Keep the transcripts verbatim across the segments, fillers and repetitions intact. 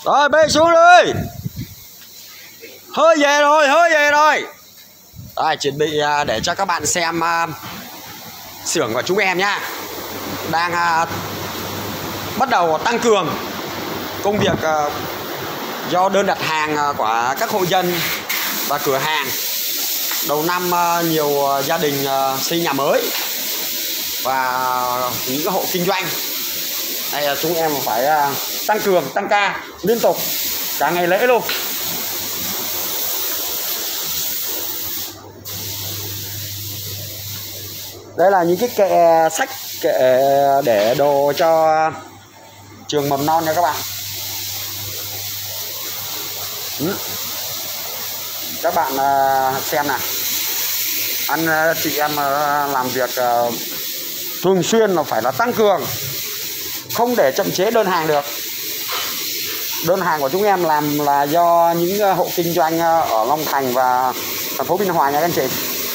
Rồi bê xuống đi. Hơi về rồi, hơi về rồi. Rồi chuẩn bị để cho các bạn xem uh, xưởng của chúng em nhá. Đang uh, bắt đầu tăng cường công việc uh, do đơn đặt hàng uh, của các hộ dân và cửa hàng. Đầu năm uh, nhiều uh, gia đình uh, xây nhà mới và những cái hộ kinh doanh. Đây uh, chúng em phải uh, tăng cường, tăng ca liên tục cả ngày lễ luôn. Đây là những cái kệ sách, kệ để đồ cho trường mầm non nha các bạn. Ừ. Các bạn xem nè, anh chị em làm việc thường xuyên là phải là tăng cường, không để chậm trễ đơn hàng được. Đơn hàng của chúng em làm là do những hộ kinh doanh ở Long Thành và thành phố Biên Hòa nha các anh chị.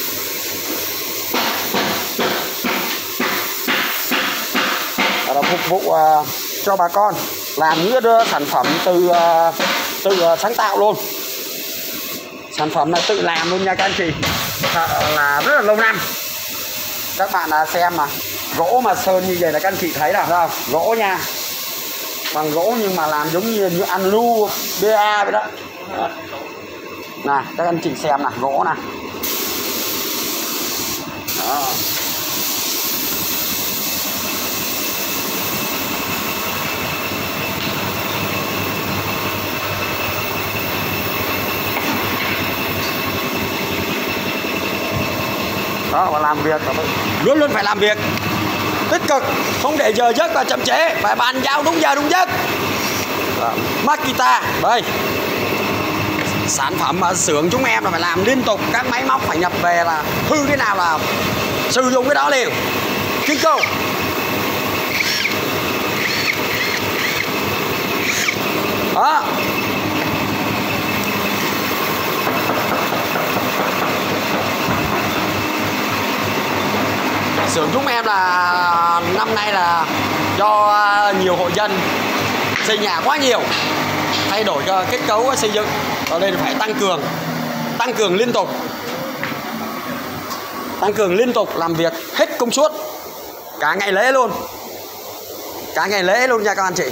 Là phục vụ uh, cho bà con, làm những đưa sản phẩm từ uh, tự uh, sáng tạo luôn. Sản phẩm là tự làm luôn nha các anh chị. Là rất là lâu năm. Các bạn uh, xem mà gỗ mà sơn như vậy là các anh chị thấy là không? Gỗ nha, bằng gỗ nhưng mà làm giống như như ăn lu bê a vậy đó. Này các anh chị xem nè, gỗ nè. Đó. Đó, và làm việc luôn luôn phải làm việc tích cực, không để giờ giấc và chậm trễ, phải bàn giao đúng giờ đúng giấc. Makita đây, sản phẩm ở xưởng chúng em là phải làm liên tục, các máy móc phải nhập về là hư thế nào là sử dụng cái đó liền. Kiko đó. Xưởng chúng em là năm nay là do nhiều hộ dân xây nhà quá nhiều, thay đổi kết cấu xây dựng, cho nên phải tăng cường, tăng cường liên tục, tăng cường liên tục làm việc hết công suất cả ngày lễ luôn, cả ngày lễ luôn nha các anh chị.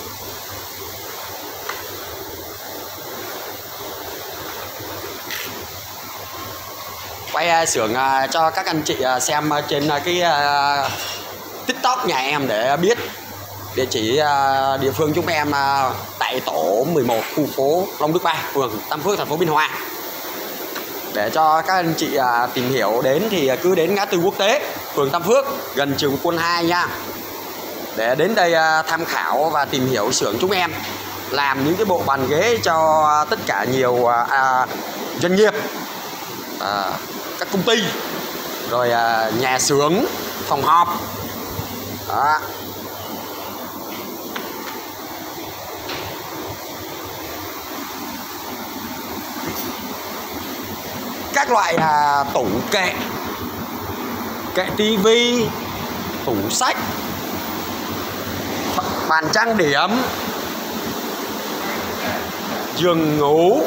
Quay xưởng cho các anh chị xem trên cái TikTok nhà em để biết địa chỉ địa phương chúng em tại tổ mười một khu phố Long Đức ba, phường Tam Phước, thành phố Biên Hòa. Để cho các anh chị tìm hiểu đến thì cứ đến ngã tư Quốc tế, phường Tam Phước, gần trường Quân hai nha. Để đến đây tham khảo và tìm hiểu xưởng chúng em làm những cái bộ bàn ghế cho tất cả nhiều à, doanh nghiệp, à, các công ty, rồi à, nhà xưởng, phòng họp. Đó. Các loại à, tủ kệ, kệ tivi, tủ sách, bàn trang điểm, giường ngủ.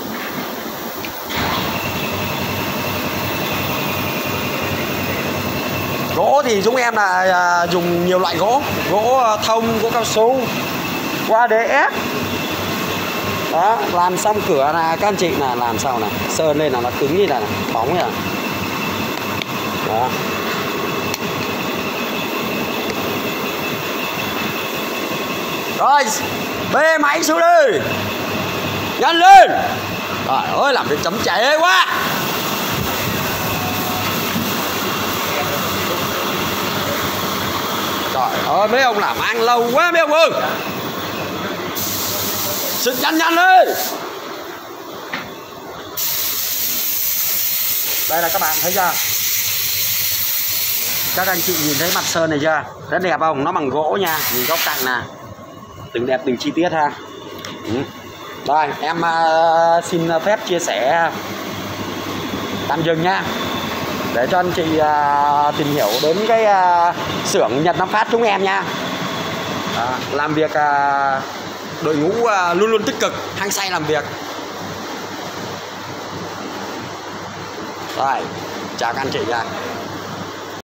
Gỗ thì chúng em là à, dùng nhiều loại gỗ, gỗ thông, gỗ cao su, gỗ a đê ép. Đó, làm xong cửa là các anh chị là làm sao này, sơn lên là nó cứng như là bóng này. Đó. Rồi, bê máy xuống đi, nhanh lên. Trời ơi, làm việc chậm trễ quá. Trời ơi, mấy ông làm ăn lâu quá mấy ông ơi. Xin nhanh nhanh đi. Đây là các bạn thấy chưa? Các anh chị nhìn thấy mặt sơn này chưa? Rất đẹp không? Nó bằng gỗ nha. Nhìn góc cạnh nè, từng đẹp từng chi tiết ha. Ừ. Rồi em uh, xin phép chia sẻ tạm dừng nha, để cho anh chị uh, tìm hiểu đến cái uh, xưởng Nhật Nam Phát chúng em nha. À, làm việc uh, đội ngũ uh, luôn luôn tích cực, hăng say làm việc. Rồi, chào các anh chị nha.